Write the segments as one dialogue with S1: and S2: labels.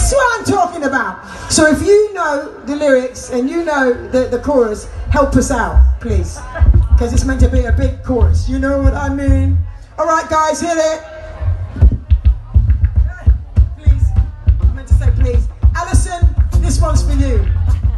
S1: That's what I'm talking about. So if you know the lyrics and you know the chorus, help us out, please. Because it's meant to be a big chorus. You know what I mean? All right, guys, hit it. Please. I meant to say please. Alison, this one's for you.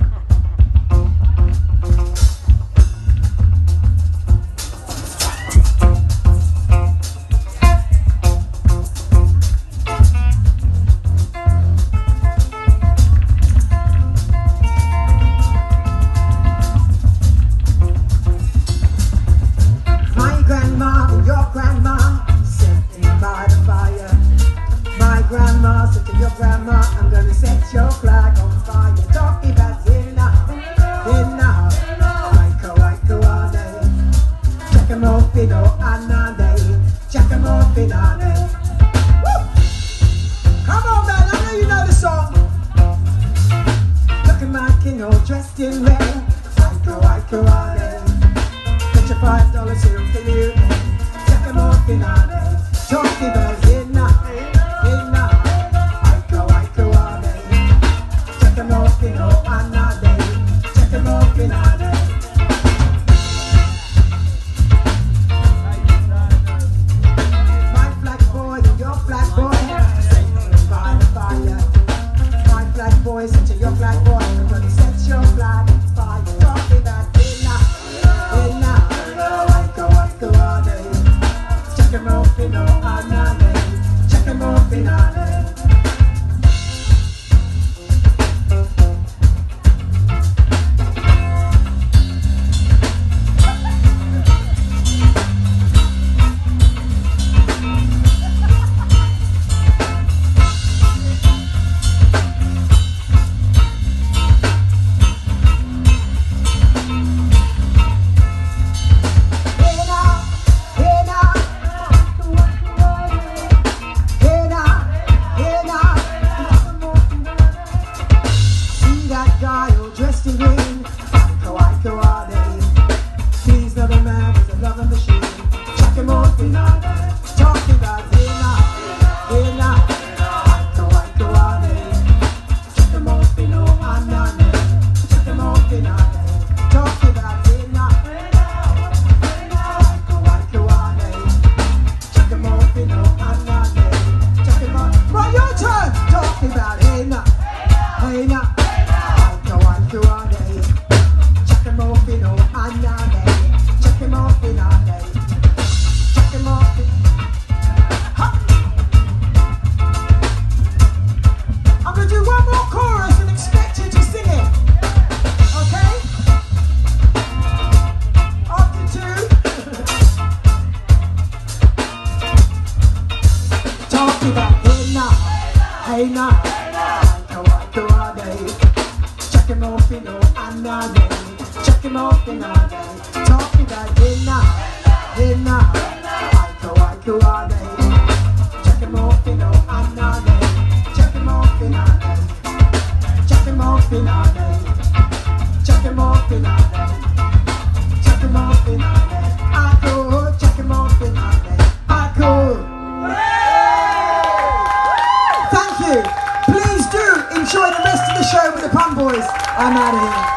S1: Dressed in red, IKO IKO get your $5 here for you. Jack 'em off in our day, talking about it now, IKO IKO jack 'em off in our day, jack 'em off in our day. My black boy and your black boy, by the fire. My black boy into your black boy. Your flag fire, talking about dinner, IKO IKO check 'em off in our day, check 'em off in our day. Hey now, IKO IKO check 'em off in our day, check 'em off in our day, talking about hey now, IKO IKO check 'em off in our day, check 'em off in our day, check 'em off in our day, check 'em off in our day, check 'em off in our day, IKO, check 'em off in our day, IKO. Please do enjoy the rest of the show with the Pun Boys. I'm out of here.